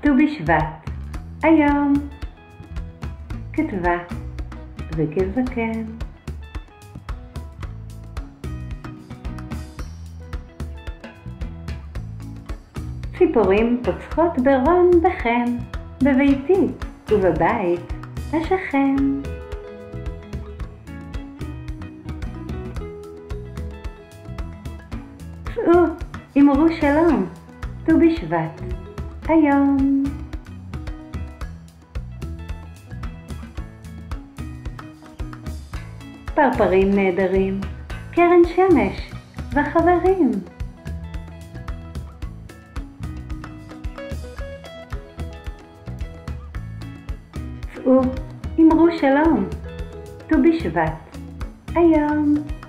ט"ו בשבט, היום. כתבה וכזקן. ציפורים פוצחות ברון בחן, בביתי ובבית השכן. צאו, אמרו שלום, ט"ו בשבט, היום. פרפרים נהדרים, קרן שמש וחברים. צאו, אמרו שלום, ט"ו בשבט, היום.